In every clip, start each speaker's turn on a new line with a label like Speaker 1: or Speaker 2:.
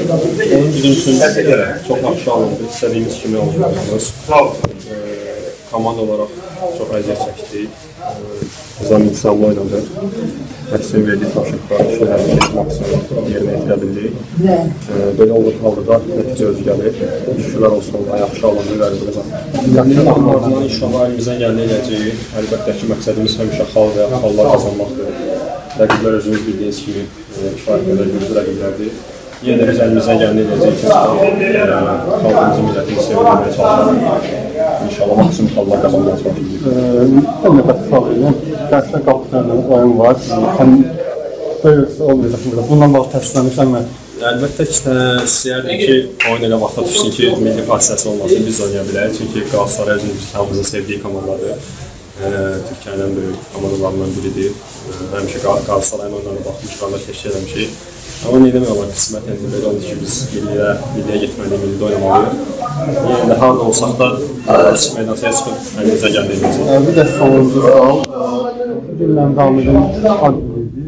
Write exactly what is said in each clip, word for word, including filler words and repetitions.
Speaker 1: Onun bizim üçün çox yaxşı alındı, istədiyimiz kimi alındı. Komanda olaraq çox əziyyət çəkdik. Bizdən intizamlı oynadı. Məqsədim verdiyi tapşırıqlar, işlərimizi maksimum yerinə yetirə bildik. Belə olduğu halda da nəticə özü gəlir. Şükürlər olsun, yaxşı alındı və yaxşı alınmadan inşallah əlimizdən gəldiyi eləyəcəyik. Əlbəttə ki, məqsədimiz həmişə xal və xallar qazanmaqdır. Rəqiblər özünüz bildiyiniz kimi kifayət qədər güclü rəqiblərdir. Yenə də biz əlimizdən gəldiyi eləyəcəyik ki, xalqımızın millətini sevindirməyə çalışarıq. İnşallah maksimum xallar qazanmağa çalışırıq.
Speaker 2: Bir nöbət sual edirəm. Dərsdə qapılarla oyun var. Sən böyük olmayacaq burada. Bundan bağlı təsdiqlənmişəm mən.
Speaker 1: Əlbəttə ki, istəyərdim ki, oyun elə vaxta düşsün ki, milli fasiləsiz olmasın, biz oynaya bilərik. Çünki Qalatasaray özümüz hamımızın sevdiyi komandadır. Türkiyənin ən böyük komandalarından biridir. Həmişə Qalatasarayın oyunlarına baxmışlarla təşkil eləmişik. Amma nə demək olar, qismət indi belə oldu ki, biz milliyə, milliyə getməliyik, millidə oynamalıyıq. Yəni də harada olsaq da açıq meydansıya çıxıb əlimizə gəldiyimiz.
Speaker 2: Bir də sonuncu sual. Bilməm, davam edən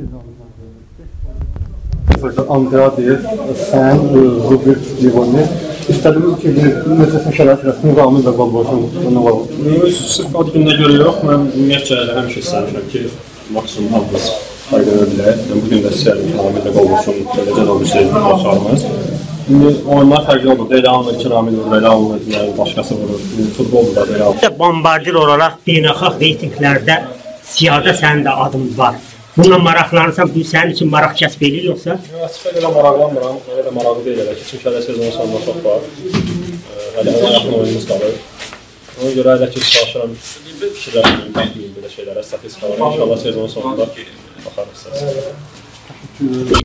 Speaker 2: Andrade, sən, Robert Livoni. İstədim ki, necəsə şərait rəsmi qanun da qol boşun.
Speaker 1: Sırf ad gününə görə yox, mən ümumiyyətcə həmişə istəmişəm ki, maksimum hamımız faydalanır bilər. Bugün də istəyərdim ki, Ramil də qol boşun, beləcə də olmuş sevdik başarımız. İndi oyunlar fərqli olur, elə alınır ki, Ramil vurur, elə alınır, başqası vurur. Futbolda da belə alınır.
Speaker 3: Bombardir olaraq beynəlxalq reytinglərdə siyahıda sənin də adın var. Bununla maraqlanırsan, bu sənin üçün maraq kəsb edir yoxsa?
Speaker 1: Açıq elə maraqlanmıram, elə də maraqlı deyil elə ki, çünki hələ sezonun sonunda çox var. Hələ ona yaxın oyunumuz qalır. Ona görə hələ ki, çalışıram, fikirləşməyim, baxmayayım belə şeylərə, statistikalara. İnşallah sezonun sonunda baxarıq sizə.